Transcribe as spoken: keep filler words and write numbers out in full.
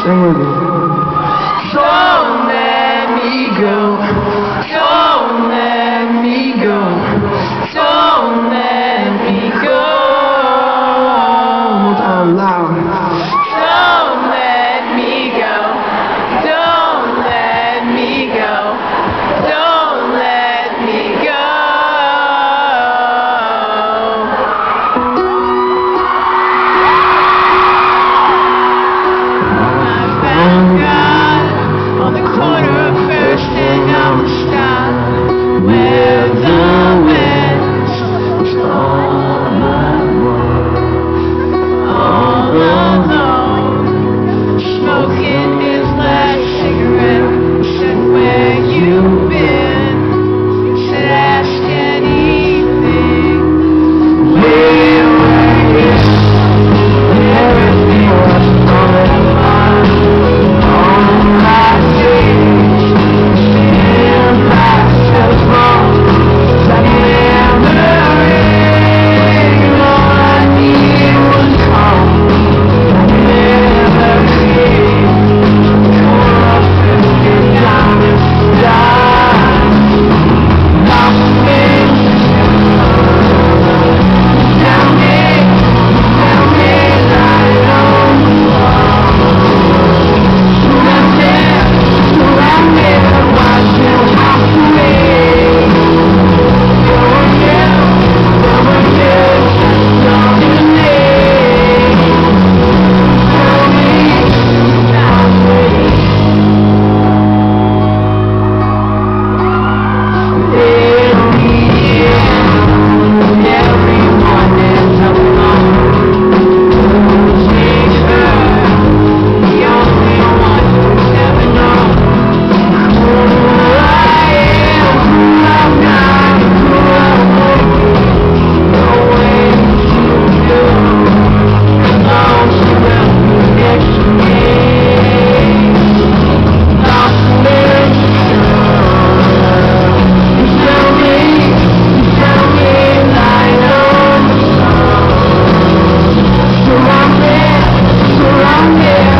Sing with me. Don't let me go. Don't let me go. Don't let me go. One more time, loud. Don't let me go. Don't let me go. Don't let me go. I found God on the corner of First and Amistad, where the wind was all I want. All alone, smoking his last cigarette. Said, where you been? Said, ask anything. Where were you? Everything was falling apart. All my days in basketball. That memory, all I need was home. That memory, full of fifty diamonds, diamonds. Nothing tell me, tell me that I don't belong. Surrounded, surrounded, watching how to leave. You're you, you're you, you're me. Tell me, tell me. In the end, everyone is alone. Losing her, the only one who's ever known who I am, who I'm not, who I will be. No way to do, alone surround me next to me. Nothing sure. Tell me, tell me light on the sun. Surrounded, surrounded.